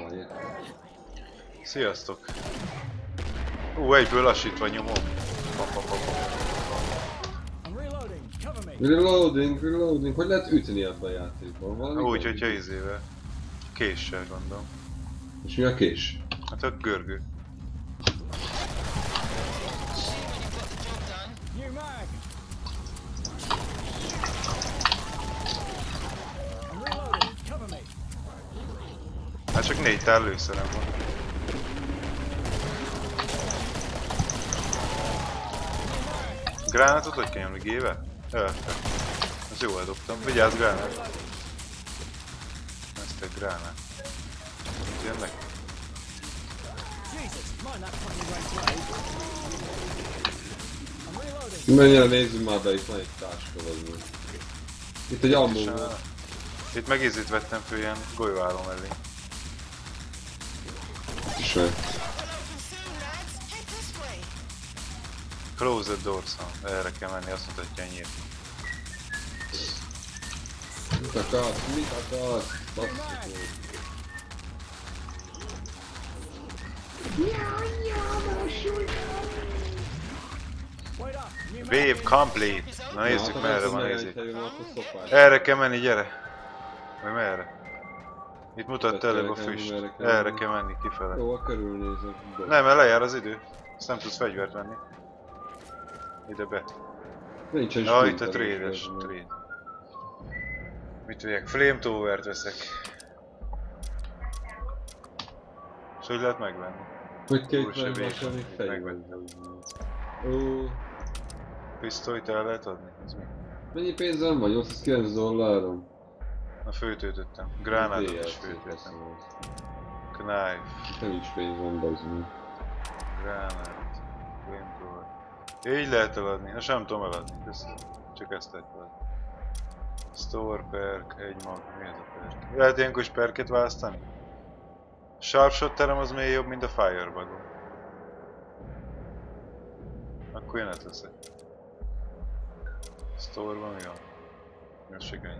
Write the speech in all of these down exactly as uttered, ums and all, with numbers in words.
Sziasztok! Ú, egyből lassítva nyomom. Reloading, reloading. Hogy lehet ütni ebben a játékban? Valami Úgy, hogyha izével. Késsel gondolom. És mi a kés? Hát a görgő. Hát csak négy tál lőszerem van. Gránátot hogy kell nyomni? Gével? Öltem. Ez jól dobtam. Vigyázz, gránát! Ezt egy gránát. Tényleg? Mennyire nézzünk már be, itt van egy táska vagy. Itt egy ammó volt. Itt meg ízét vettem föl ilyen golyóálló mellé. Sem. Close the doors, ha erre kell menni, azt mutatja ennyire. Mit akarsz? Mit akarsz? Basszuk. Wave complete! Na nézzük merre van, nézzük. Erre kell menni, gyere! Vagy merre? Itt mutatta előbb a füst. Erre kell menni, kifele. Jó, körülnézek. Nem, mert lejár az idő. Azt nem tudsz fegyvert venni. Ide be. Nincsen Ja, itt a trade-es. Trade. Mit vegyek? Flamethrowert veszek. És hogy lehet megvenni? Hogy két megvásárolni fejben. Ó. Pisztolyt el lehet adni? Ez mi? Mennyi pénzem van? nyolcszázkilenc dollárom. Na főtöltöttem. Gránátot is főtöltöttem. Knife. Nem is pénzem, bazd. Granát. Flamethrower. Így lehet eladni. Na sem tudom eladni. Köszönöm. Csak ezt lehet eladni. Store perk, egy mag. Mi ez a perk? Lehet ilyenkor is perket választani? Sharpshotterem az még jobb, mint a firebugom. Akkor jön leszek. Store-ban mi van? Ez se könnyű.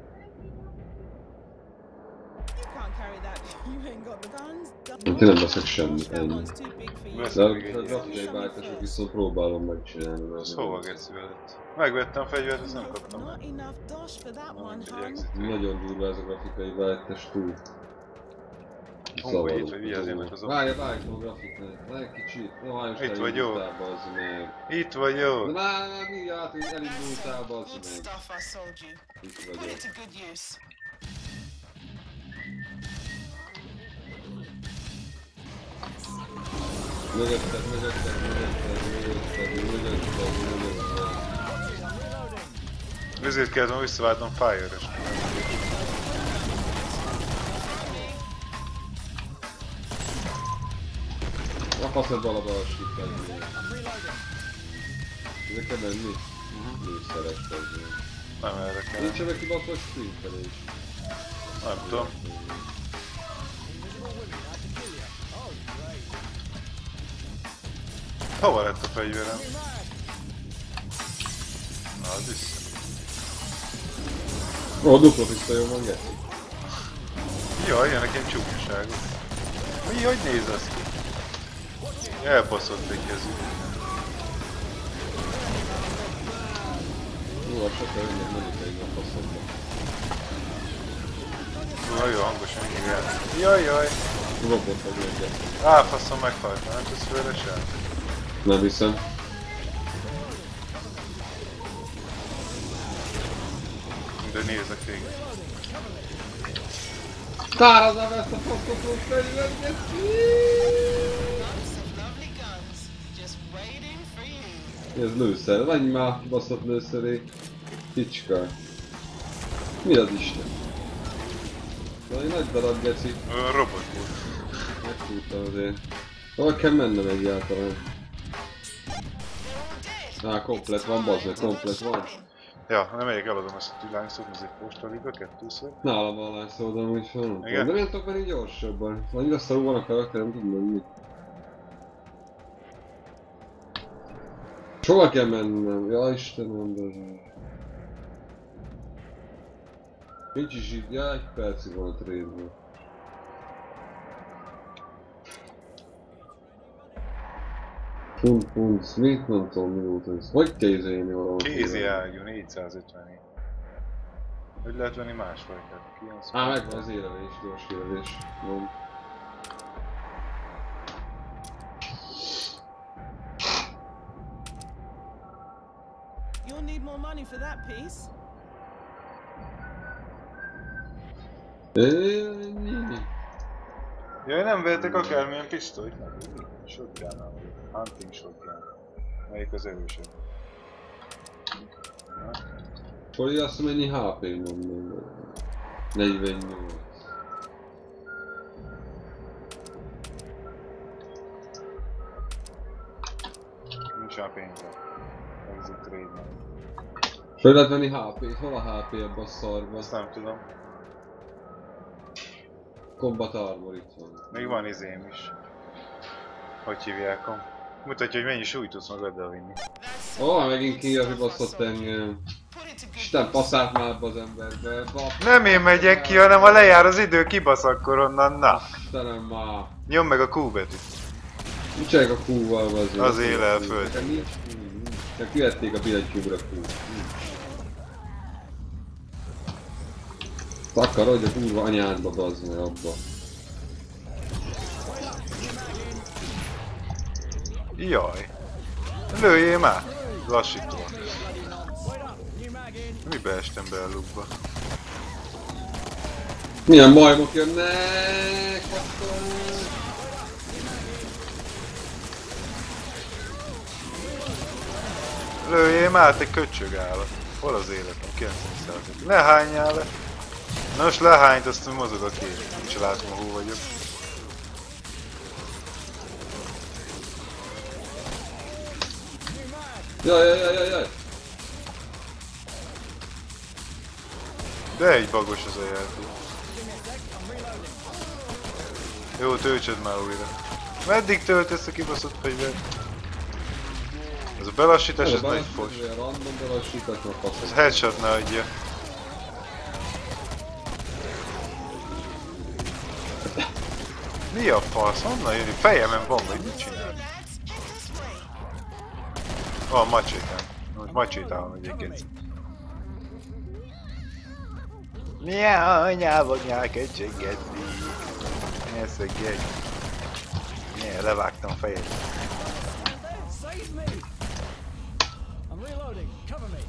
Hát én nem veszek semmit, ennyi. Veszek De a még egy grafikai váltások viszont próbálom megcsinálni. Ez hova geci veled? Megvettem a fegyvert, ezt nem kaptam meg. Nagyon durva ez a grafikai váltás túl. Hú, itt vagy, vigyázzanak az opciók. Várja, várj a grafikát, várj kicsit. No, hát most itt vagy jó. Itt vagy jó. De már, már mindjárt, hogy elindultál, bazd meg. Itt vagyok. Mögötted, mögötted, mögötted, mögötted, mögötted, mögötted. Ezért kellett visszaváltom Fire-es. A faszedbe alapba a sikkelni. Ezek kell menni? Lőszeres kezdeni. Nem erre kell. Nincs ebben kibaszva sprintelés. Nem tudom. Hova lett a fegyverem? Na, az vissza. Ó, dupla pisztolyom van, geci. Jaj, jön nekem csúnyaságot. Mi, hogy néz az ki? Elbaszott egy kezű. Jó, a sokkal önnek menni pedig a faszomba. Nagyon hangosan hívjál. Jaj, jaj. Robot vagy egy geci. Á, faszom meghalt, nem tudsz fölresen? Nem hiszem. De nézek végig. Tárazzál ezt a faszkotó fegyvert, geci! Ez lőszer, menj már, baszott lőszeré. Kicska. Mi az Isten? Valami nagy darab, geci. Robot volt. Megtudtam azért. Hol kell mennem egyáltalán? Á, komplet van, bazd meg, komplet van. Ja, nem megyek, eladom ezt a tűlányszót, ez egy postaliga, kettőször. Nálam van lányszódom, úgy van. Igen? De miért tudok menni gyorsabban? Annyira szarul van a karakterem, tudom menni. Hova kell mennem? Ja Istenem, de... Nincs is így, ja, egy percig van a trade-ben. Punt, punt, Smith, nem tudom mi volt ez. Hogy kézélni valahol? Kézi ágyú, négyszázötven. Hogy lehet venni másfajtát? Á, megvan az élelés, gyors élelés. Van. You'll need more money for that piece. Ennyi. Jaj, nem vehetek akármilyen pisztolyt? Shotgun-nal. Hunting shotgun. Melyik az erősebb? Hogy azt mennyi há pé mondom? negyvennyolc. Nincs a pénzem. Exit trade-ben. Föl lehet venni há pét? Hol a há pé ebben a szarban? Azt nem tudom. Combat Armor itt van. Még van izém is. Hogy hívják? Mutatja, hogy mennyi súlyt tudsz magaddal vinni. Ó, oh, megint kibaszott engem. Isten paszált már ebbe az emberbe. Bap. Nem én megyek ki, hanem ha lejár az idő, kibasz akkor onnan, na. Istenem már. Nyomd meg a Q betűt. Mit csinálják a Q-val azért? Az él el föld. Nekem nincs Q. Csak kivették a billentyűből a Q. Takarodj a kurva anyádba, bazd meg abba. Jaj. Lőjél már! Lassító. Mibe estem be a lukba? Milyen majmok jönnek? Lőjél már, te köcsög állat. Hol az életem? kilencven százalék. Ne hányjál le! Na most lehányt, azt mozog a kép. Nincs látom, hol vagyok. Jaj, jaj, jaj, jaj, jaj! De egy bagos az a játék. Jó, töltsed már újra. Meddig töltesz a kibaszott fegyvert? Ez a belassítás, ez nagy fos. Random belassítás, meg Ez faszom. headshot ne adja. Mi a fasz? Honnan jön? Fejemen van, vagy mit csinál? Van macsétám. Most macsétálom egyébként. Milyen anyába nyál köcsöggetni? Milyen szögjegy? Milyen levágtam a fejét. Save me! I'm reloading. Cover me.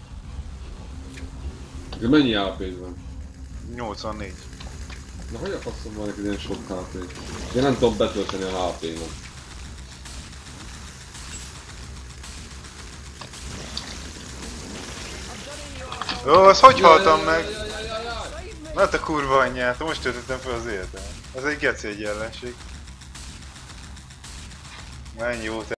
De mennyi há pé van? nyolcvannégy. Na hogy a faszom van neked ilyen sok há pé? Én nem tudom betölteni a há pé-met. Ó, az hogy haltam meg? Jaj, jaj, jaj, jaj. Na te kurva anyját, most töltöttem fel az életem. Ez egy geci egy ellenség. Mennyi volt